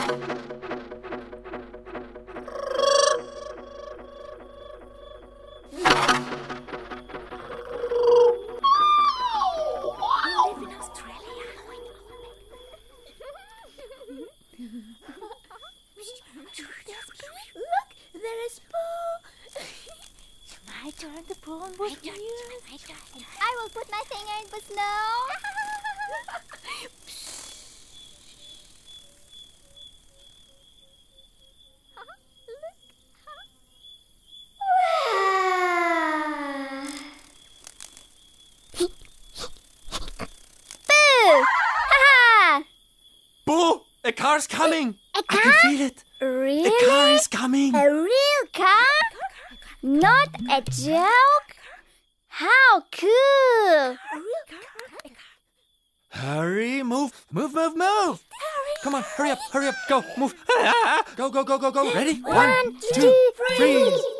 Look, there is Pooh. My turn to pull on with you. I will put my finger in the snow. Boo! Ha! Boo! A car's coming! A I car? can feel it! Really? A car is coming! A real car? Not a joke? How cool! Hurry, move, move, move, move! Come on, hurry up, go, move! Go, go, go, go, go! Ready? 1, 2, 3!